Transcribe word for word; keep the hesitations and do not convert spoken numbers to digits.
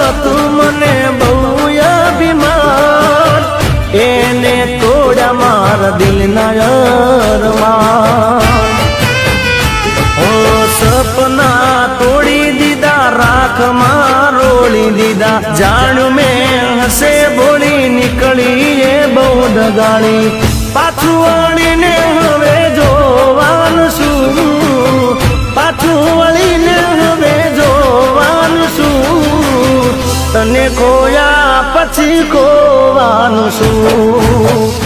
તું મને બહુ અભિમાન એને તોડ્યા મારા દિલના અરમાન ઓ સપના તોડી દીધા રાખમાં રોળી દીધા જાણ્યું મેં હસે બોલી નીકળી એ બહુ ડગાડી પાછું વળીને હવે જોવાનું શું પાછું વળીને હવે જોવાનું શું તને ખોયા પછી ખોવાનું શું